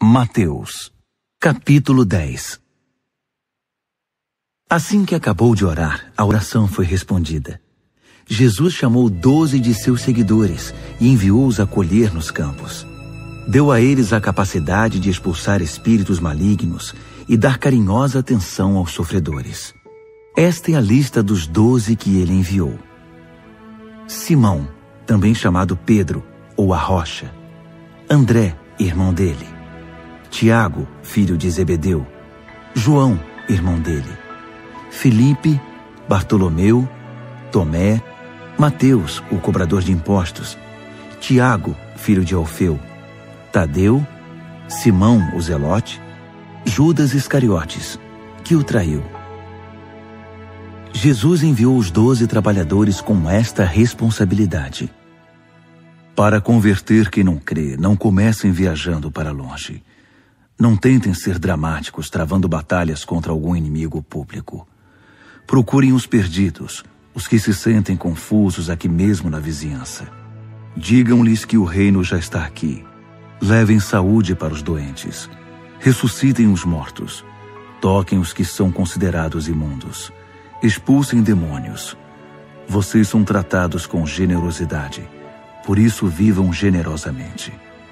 Mateus, capítulo 10. Assim que acabou de orar, a oração foi respondida. Jesus chamou 12 de seus seguidores e enviou-os a colher nos campos. Deu a eles a capacidade de expulsar espíritos malignos e dar carinhosa atenção aos sofredores. Esta é a lista dos 12 que ele enviou. Simão, também chamado Pedro, ou a Rocha. André, irmão dele. Tiago, filho de Zebedeu. João, irmão dele. Filipe, Bartolomeu, Tomé, Mateus, o cobrador de impostos. Tiago, filho de Alfeu. Tadeu, Simão, o Zelote. Judas Iscariotes, que o traiu. Jesus enviou os 12 trabalhadores com esta responsabilidade. Para converter quem não crê, não comecem viajando para longe. Não tentem ser dramáticos, travando batalhas contra algum inimigo público. Procurem os perdidos, os que se sentem confusos aqui mesmo na vizinhança. Digam-lhes que o reino já está aqui. Levem saúde para os doentes. Ressuscitem os mortos. Toquem os que são considerados imundos. Expulsem demônios. Vocês são tratados com generosidade. Por isso vivam generosamente.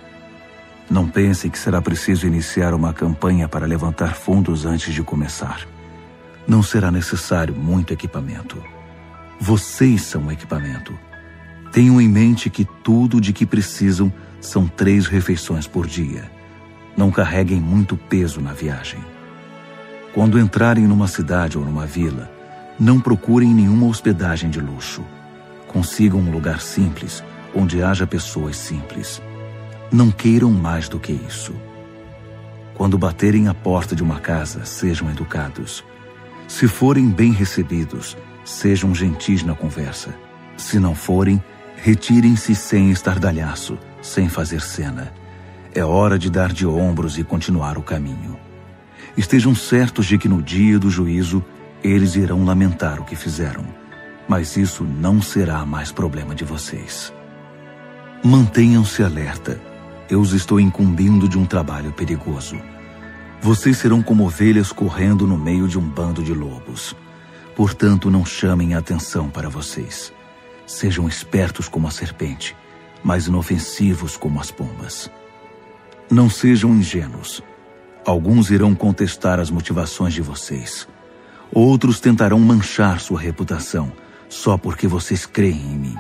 Não pensem que será preciso iniciar uma campanha para levantar fundos antes de começar. Não será necessário muito equipamento. Vocês são o equipamento. Tenham em mente que tudo de que precisam são 3 refeições por dia. Não carreguem muito peso na viagem. Quando entrarem numa cidade ou numa vila, não procurem nenhuma hospedagem de luxo. Consigam um lugar simples, onde haja pessoas simples. Não queiram mais do que isso. Quando baterem à porta de uma casa, sejam educados. Se forem bem recebidos, sejam gentis na conversa. Se não forem, retirem-se sem estardalhaço, sem fazer cena. É hora de dar de ombros e continuar o caminho. Estejam certos de que no dia do juízo, eles irão lamentar o que fizeram. Mas isso não será mais problema de vocês. Mantenham-se alerta. Eu os estou incumbindo de um trabalho perigoso. Vocês serão como ovelhas correndo no meio de um bando de lobos. Portanto, não chamem a atenção para vocês. Sejam espertos como a serpente, mas inofensivos como as pombas. Não sejam ingênuos. Alguns irão contestar as motivações de vocês. Outros tentarão manchar sua reputação, só porque vocês creem em mim.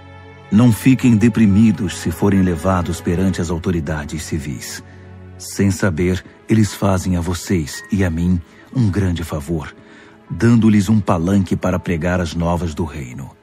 Não fiquem deprimidos se forem levados perante as autoridades civis. Sem saber, eles fazem a vocês e a mim um grande favor, dando-lhes um palanque para pregar as novas do reino.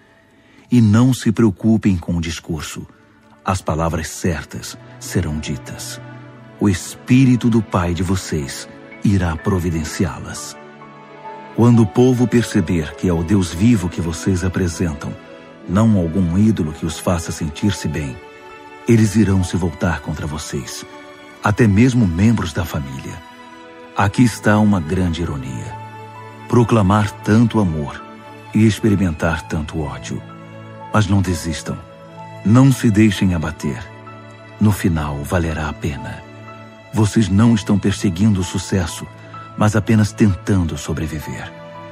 E não se preocupem com o discurso. As palavras certas serão ditas. O Espírito do Pai de vocês irá providenciá-las. Quando o povo perceber que é o Deus vivo que vocês apresentam, não algum ídolo que os faça sentir-se bem, eles irão se voltar contra vocês, até mesmo membros da família. Aqui está uma grande ironia. Proclamar tanto amor e experimentar tanto ódio. Mas não desistam. Não se deixem abater. No final, valerá a pena. Vocês não estão perseguindo o sucesso, mas apenas tentando sobreviver.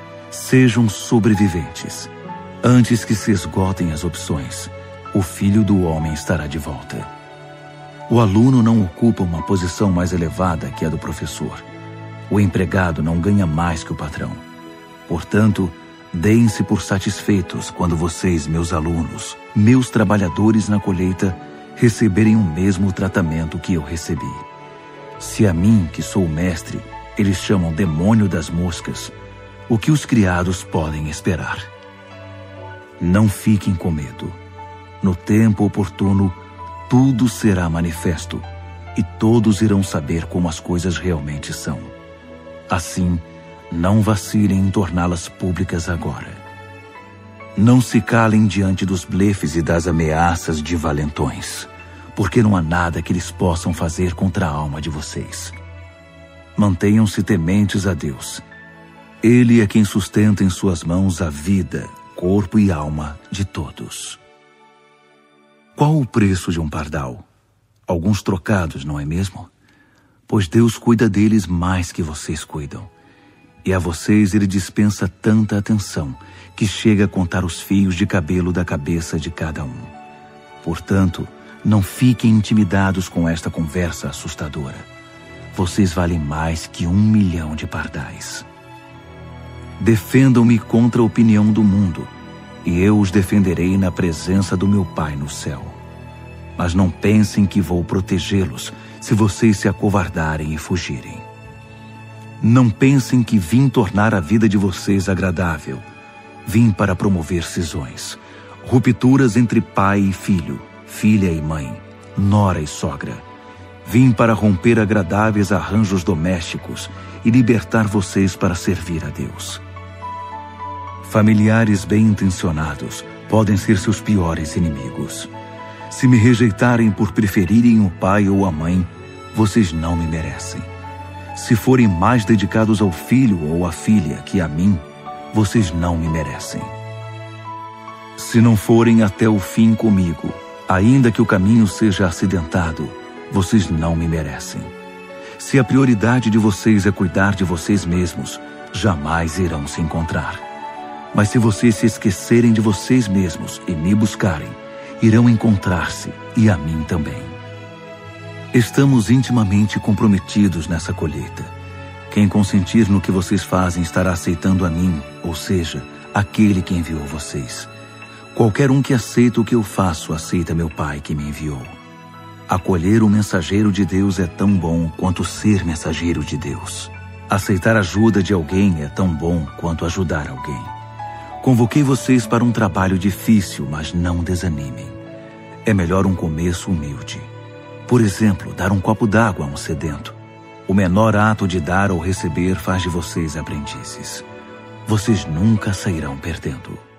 Sejam sobreviventes. Antes que se esgotem as opções, o Filho do Homem estará de volta. O aluno não ocupa uma posição mais elevada que a do professor. O empregado não ganha mais que o patrão. Portanto, deem-se por satisfeitos quando vocês, meus alunos, meus trabalhadores na colheita, receberem o mesmo tratamento que eu recebi. Se a mim, que sou o mestre, eles chamam demônio das moscas, o que os criados podem esperar? Não fiquem com medo. No tempo oportuno, tudo será manifesto e todos irão saber como as coisas realmente são. Assim, não vacilem em torná-las públicas agora. Não se calem diante dos blefes e das ameaças de valentões, porque não há nada que eles possam fazer contra a alma de vocês. Mantenham-se tementes a Deus. Ele é quem sustenta em suas mãos a vida, corpo e alma de todos. Qual o preço de um pardal? Alguns trocados, não é mesmo? pois Deus cuida deles mais que vocês cuidam. E a vocês Ele dispensa tanta atenção que chega a contar os fios de cabelo da cabeça de cada um. Portanto, não fiquem intimidados com esta conversa assustadora. Vocês valem mais que 1 milhão de pardais. Defendam-me contra a opinião do mundo, e eu os defenderei na presença do meu Pai no céu. Mas não pensem que vou protegê-los se vocês se acovardarem e fugirem. Não pensem que vim tornar a vida de vocês agradável. Vim para promover cisões, rupturas entre pai e filho, filha e mãe, nora e sogra. Vim para romper agradáveis arranjos domésticos e libertar vocês para servir a Deus. Familiares bem-intencionados podem ser seus piores inimigos. Se me rejeitarem por preferirem o pai ou a mãe, vocês não me merecem. Se forem mais dedicados ao filho ou à filha que a mim, vocês não me merecem. Se não forem até o fim comigo, ainda que o caminho seja acidentado, vocês não me merecem. Se a prioridade de vocês é cuidar de vocês mesmos, jamais irão se encontrar. Mas se vocês se esquecerem de vocês mesmos e me buscarem, irão encontrar-se, e a mim também. Estamos intimamente comprometidos nessa colheita. Quem consentir no que vocês fazem estará aceitando a mim, ou seja, aquele que enviou vocês. Qualquer um que aceita o que eu faço, aceita meu Pai que me enviou. Acolher o mensageiro de Deus é tão bom quanto ser mensageiro de Deus. Aceitar a ajuda de alguém é tão bom quanto ajudar alguém. Convoquei vocês para um trabalho difícil, mas não desanimem. É melhor um começo humilde. Por exemplo, dar um copo d'água a um sedento. O menor ato de dar ou receber faz de vocês aprendizes. Vocês nunca sairão perdendo.